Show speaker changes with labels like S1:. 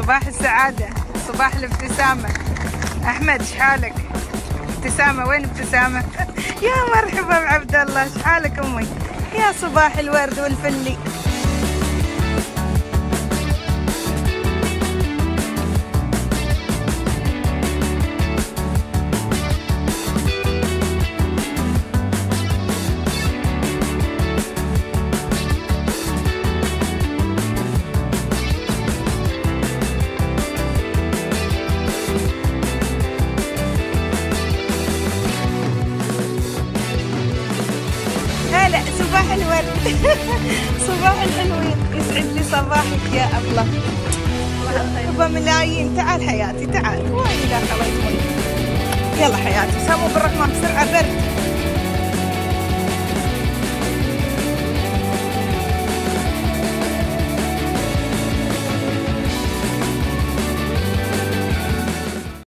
S1: صباح السعادة، صباح الابتسامة. أحمد شحالك؟ ابتسامة وين ابتسامة؟ يا مرحبا بعبد الله، شحالك أمي؟ يا صباح الورد والفلي. هلا صباح الورد. صباح الحلوين، يسعد لي صباحك يا أبله. أبا ملايين، تعال حياتي تعال. وين لا خليت يلا حياتي، سموا بالرحمن بسرعة برد.